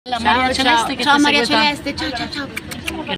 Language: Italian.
La Maria Celeste che ciao ti Maria segue Celeste, ciao ciao ciao.